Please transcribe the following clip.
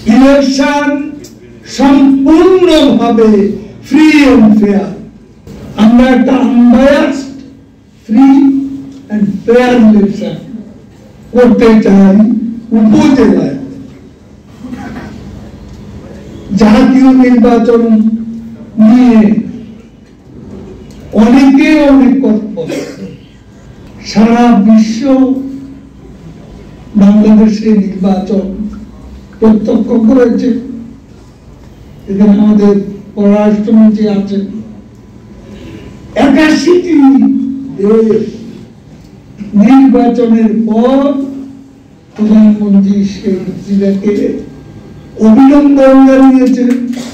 Election সম্পূর্ণভাবে free and fair. আমরা একটা unbiased free and fair election করতে চাই উপজেলায়। জাতীয় নির্বাচন নিয়ে অনেকে অনেক কথা, সারা বিশ্ব বাংলাদেশের নির্বাচন প্রত্যক্ষ করেছে। এখানে আমাদের পররাষ্ট্রমন্ত্রী আছেন। 81টি দেশ নির্বাচনের পর প্রধানমন্ত্রী শেখ হাসিনাকে অভিনন্দন জানিয়েছে।